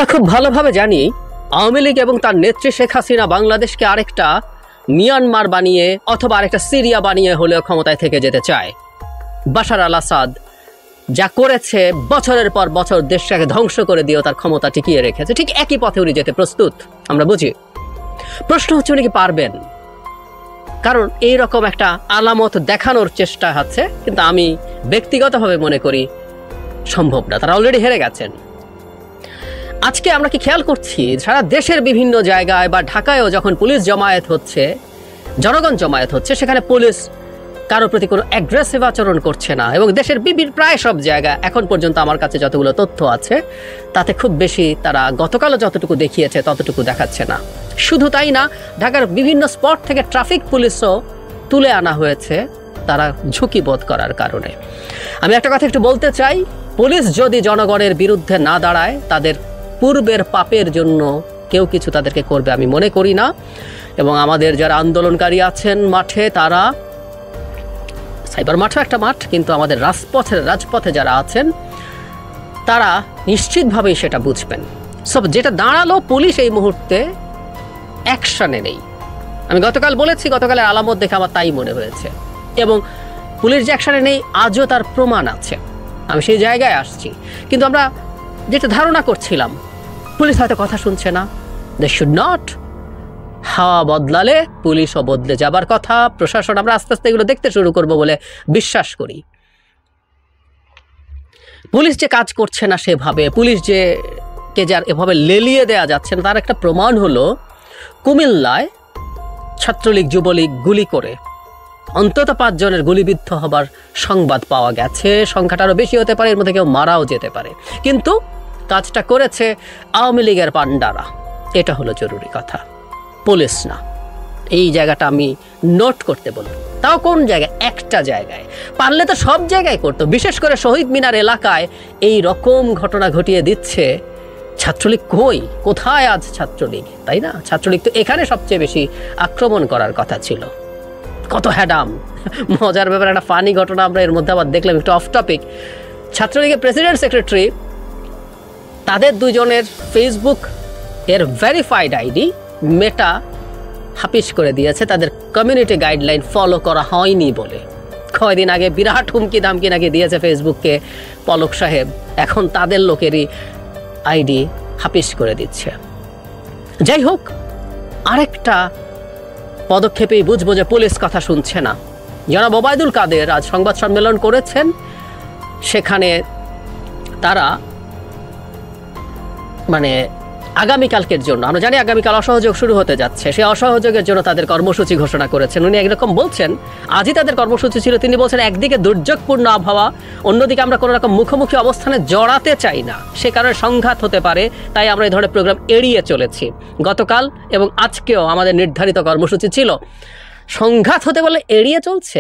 আমরা খুব ভালোভাবে জানি আওয়ামী লীগ এবং তার নেত্রী শেখ হাসিনা বাংলাদেশকে আরেকটা মিয়ানমার বানিয়ে অথবা আরেকটা সিরিয়া বানিয়ে হলেও ক্ষমতায় থেকে যেতে চায়। বাশার আল আসাদ যা করেছে, বছরের পর বছর দেশটাকে ধ্বংস করে দিয়েও তার ক্ষমতা টিকিয়ে রেখেছে, ঠিক একই পথে উনি যেতে প্রস্তুত, আমরা বুঝি। প্রশ্ন হচ্ছে উনি কি পারবেন? কারণ এইরকম একটা আলামত দেখানোর চেষ্টা হচ্ছে, কিন্তু আমি ব্যক্তিগতভাবে মনে করি সম্ভব না। তারা অলরেডি হেরে গেছেন। আজকে আমরা কি খেয়াল করছি সারা দেশের বিভিন্ন জায়গায় বা ঢাকায়ও যখন পুলিশ জমায়েত হচ্ছে, জনগণ জমায়েত হচ্ছে, সেখানে পুলিশ কারোর প্রতি কোনো অ্যাগ্রেসিভ আচরণ করছে না। এবং দেশের প্রায় সব জায়গায় এখন পর্যন্ত আমার কাছে যতগুলো তথ্য আছে তাতে খুব বেশি তারা গতকালও যতটুকু দেখিয়েছে ততটুকু দেখাচ্ছে না। শুধু তাই না, ঢাকার বিভিন্ন স্পট থেকে ট্রাফিক পুলিশও তুলে আনা হয়েছে তারা ঝুঁকি বোধ করার কারণে। আমি একটা কথা একটু বলতে চাই, পুলিশ যদি জনগণের বিরুদ্ধে না দাঁড়ায় তাদের পূর্বের পাপের জন্য কেউ কিছু তাদেরকে করবে আমি মনে করি না। এবং আমাদের যারা আন্দোলনকারী আছেন মাঠে, তারা সাইবার মাঠও একটা মাঠ, কিন্তু আমাদের রাজপথে যারা আছেন তারা নিশ্চিতভাবেই সেটা বুঝবেন। সব যেটা দাঁড়ালো, পুলিশ এই মুহূর্তে অ্যাকশনে নেই। আমি গতকাল বলেছি, গতকালের আলামত দেখে আমার তাই মনে হয়েছে। এবং পুলিশ যে অ্যাকশনে নেই আজও তার প্রমাণ আছে, আমি সেই জায়গায় আসছি। কিন্তু আমরা যেটা ধারণা করছিলাম, পুলিশ হয়তো কথা শুনছে না, দে শুড নট। হাওয়া বদলালে পুলিশও বদলে যাবার কথা। প্রশাসন, আমরা আস্তে আস্তে এগুলো দেখতে শুরু করব বলে বিশ্বাস করি। পুলিশ যে কাজ করছে না সেভাবে, পুলিশ যে কে যার এভাবে লেলিয়ে দেয়া যাচ্ছে না, তার একটা প্রমাণ হলো কুমিল্লায় ছাত্রলীগ যুবলীগ গুলি করে অন্তত 5 জনের গুলিবিদ্ধ হবার সংবাদ পাওয়া গেছে। সংখ্যাটা আরও বেশি হতে পারে, এর মধ্যে কেউ মারাও যেতে পারে, কিন্তু কাজটা করেছে আওয়ামী লীগের পান্ডারা। এটা হলো জরুরি কথা, পুলিশ না। এই জায়গাটা আমি নোট করতে বলবো। তাও কোন জায়গায়? একটা জায়গায়। পারলে তো সব জায়গায় করতো। বিশেষ করে শহীদ মিনার এলাকায় এই রকম ঘটনা ঘটিয়ে দিচ্ছে। ছাত্রলীগ কই? কোথায় আজ ছাত্রলীগ? তাই না? ছাত্রলীগ তো এখানে সবচেয়ে বেশি আক্রমণ করার কথা ছিল। কত হ্যাডাম! মজার ব্যাপার, একটা ফানি ঘটনা আমরা এর মধ্যে আবার দেখলাম, একটু অফ টপিক। ছাত্রলীগের প্রেসিডেন্ট সেক্রেটারি তাদের 2 জনের ফেসবুক এর ভেরিফাইড আইডি মেটা হাফিস করে দিয়েছে তাদের কমিউনিটি গাইডলাইন ফলো করা হয়নি বলে। কয়দিন আগে বিরাট হুমকি দামকি নাকি দিয়েছে ফেসবুককে পলক সাহেব, এখন তাদের লোকেরই আইডি হাফিস করে দিচ্ছে। যাই হোক, আরেকটা পদক্ষেপেই বুঝবো যে পুলিশ কথা শুনছে না। জনাব ওবায়দুল কাদের আজ সংবাদ সম্মেলন করেছেন, সেখানে তারা আগামীকালকের জন্য, আমরা জানি আগামীকাল অসহযোগ শুরু হতে যাচ্ছে, সেই অসহযোগের জন্য তাদের কর্মসূচি ঘোষণা করেছেন। উনি একরকম বলছেন, আজই তাদের কর্মসূচি ছিল, তিনি বলছেন একদিকে দুর্যোগপূর্ণ আবহাওয়া, অন্যদিকে আমরা কোনো রকম মুখোমুখি অবস্থানে জড়াতে চাই না, সে কারণে সংঘাত হতে পারে, তাই আমরা এই ধরনের প্রোগ্রাম এড়িয়ে চলেছি। গতকাল এবং আজকেও আমাদের নির্ধারিত কর্মসূচি ছিল। সংঘাত হতে বলে এড়িয়ে চলছে?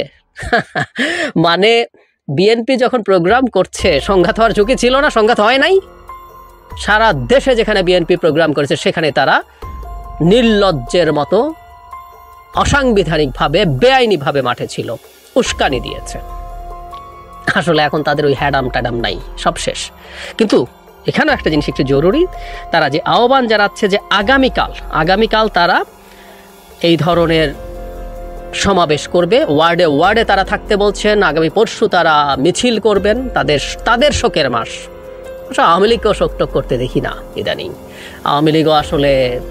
মানে বিএনপি যখন প্রোগ্রাম করছে সংঘাত হওয়ার ঝুঁকি ছিল না? সংঘাত হয় নাই। সারা দেশে যেখানে বিএনপি প্রোগ্রাম করেছে সেখানে তারা নির্লজ্জের মতো অসাংবিধানিকভাবে বেআইনিভাবে মাঠে ছিল, উস্কানি দিয়েছে। আসলে এখন তাদের ওই হ্যাডাম ট্যাডাম নাই, সব শেষ। কিন্তু এখানেও একটা জিনিস একটু জরুরি, তারা যে আহ্বান জানাচ্ছে যে আগামীকাল তারা এই ধরনের সমাবেশ করবে, ওয়ার্ডে ওয়ার্ডে তারা থাকতে বলছেন। আগামী পরশু তারা মিছিল করবেন, তাদের শোকের মাস। আওয়ামী লীগকেও শোকটোক করতে দেখি না ইদানিং। আওয়ামী লীগও আসলে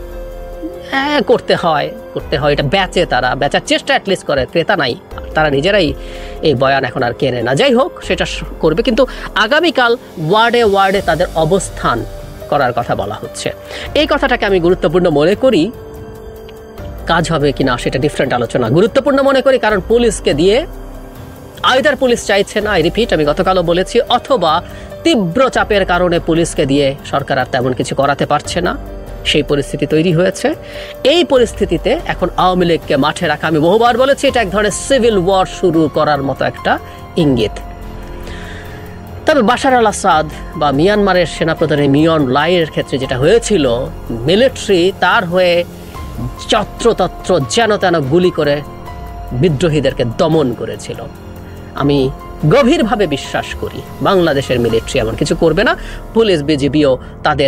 করতে হয়, এটা বেচার চেষ্টা অ্যাটলিস্ট করে, ক্রেতা নাই, তারা নিজেরাই এই বয়ান এখন আর কেনে না। যাই হোক, সেটা করবে, কিন্তু আগামীকাল ওয়ার্ডে ওয়ার্ডে তাদের অবস্থান করার কথা বলা হচ্ছে। এই কথাটাকে আমি গুরুত্বপূর্ণ মনে করি। কাজ হবে কিনা সেটা ডিফারেন্ট আলোচনা। গুরুত্বপূর্ণ মনে করি কারণ পুলিশকে দিয়ে আইদার পুলিশ চাইছে না, আমি গতকালও বলেছি, অথবা তীব্র চাপের কারণে পুলিশকে দিয়ে সরকার আর তেমন কিছু করাতে পারছে না, সেই পরিস্থিতি তৈরি হয়েছে। এই পরিস্থিতিতে এখন আওয়ামী লীগকে মাঠে রাখা, আমি বহুবার বলেছি, এটা এক ধরনের সিভিল ওয়ার শুরু করার মতো একটা ইঙ্গিত। তবে বাশার আল আসাদ বা মিয়ানমারের সেনাপ্রধানের মিয়ন লাইয়ের ক্ষেত্রে যেটা হয়েছিল, মিলিটারি তার হয়ে যত্রতত্র যেন তেন গুলি করে বিদ্রোহীদেরকে দমন করেছিল। আমি গভীরভাবে বিশ্বাস করি বাংলাদেশের মিলিটারি এমন কিছু করবে না। পুলিশ বিজিবিও তাদের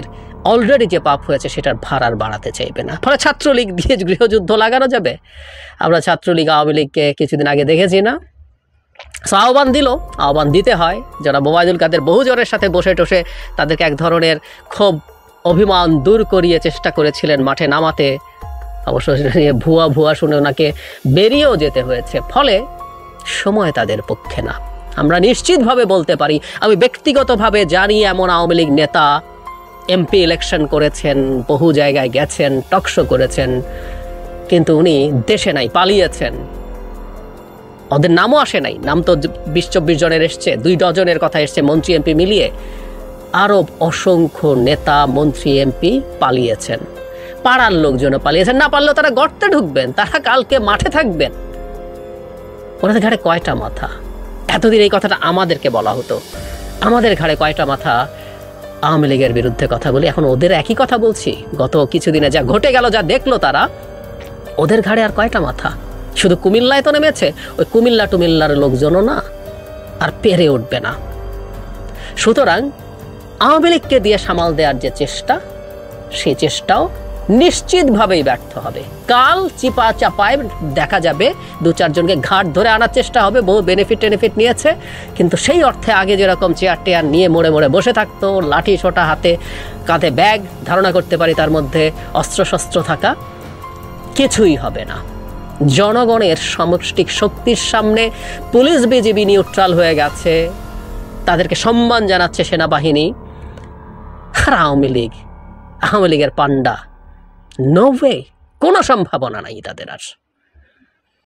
অলরেডি যে পাপ হয়েছে সেটার ভার আর বাড়াতে চাইবে না। ফলে ছাত্রলীগ দিয়ে গৃহযুদ্ধ লাগানো যাবে। আমরা ছাত্রলীগ আওয়ামী লীগকে কিছুদিন আগে দেখেছি না, আহ্বান দিল, আহ্বান দিতে হয়। যারা ওবায়দুল কাদের বহুজনের সাথে বসে টসে তাদেরকে এক ধরনের ক্ষোভ অভিমান দূর করিয়ে চেষ্টা করেছিলেন মাঠে নামাতে, অবশ্য নিয়ে ভুয়া ভুয়া শুনে ওনাকে বেরিয়েও যেতে হয়েছে। ফলে সময় তাদের পক্ষে না। আমরা নিশ্চিতভাবে বলতে পারি, আমি ব্যক্তিগতভাবে জানি এমন আওয়ামী লীগ নেতা এমপি ইলেকশন করেছেন, বহু জায়গায় গেছেন, টকশো করেছেন, কিন্তু উনি দেশে নাই, পালিয়েছেন। ওদের নামও আসে নাই, নাম তো 20-24 জনের এসছে, 2 ডজনের কথা এসছে মন্ত্রী এমপি মিলিয়ে। আরও অসংখ্য নেতা মন্ত্রী এমপি পালিয়েছেন, পাড়ার লোকজনও পালিয়েছেন। না পারলেও তারা গর্তে ঢুকবেন, তারা কালকে মাঠে থাকবেন। ওনাদের ঘাড়ে কয়টা মাথা? এতদিন এই কথাটা আমাদেরকে বলা হতো, আমাদের ঘাড়ে কয়টা মাথা? আওয়ামী লীগের বিরুদ্ধে কথা বলি, এখন ওদের একই কথা বলছি। গত কিছুদিনে যা ঘটে গেল, যা দেখলো তারা, ওদের ঘাড়ে আর কয়টা মাথা? শুধু কুমিল্লায় তো নেমেছে, ওই কুমিল্লা টুমিল্লার লোকজনও না, আর পেরে উঠবে না। সুতরাং আওয়ামী লীগকে দিয়ে সামাল দেওয়ার যে চেষ্টা, সেই চেষ্টাও নিশ্চিতভাবেই ব্যর্থ হবে। কাল চিপা চাপায় দেখা যাবে 2-4 জনকে ঘাট ধরে আনার চেষ্টা হবে, বহু বেনিফিট নিয়েছে, কিন্তু সেই অর্থে আগে যেরকম চেয়ার টেয়ার নিয়ে মোড়ে মোড়ে বসে থাকতো, লাঠি সোটা হাতে, কাঁধে ব্যাগ, ধারণা করতে পারি তার মধ্যে অস্ত্রশস্ত্র থাকা, কিছুই হবে না। জনগণের সমষ্টিক শক্তির সামনে পুলিশ বিজিবি নিউট্রাল হয়ে গেছে, তাদেরকে সম্মান জানাচ্ছে সেনাবাহিনী। আর আওয়ামী লীগের পান্ডা, নো ওয়ে, কোনো সম্ভাবনা নাই তাদের আর।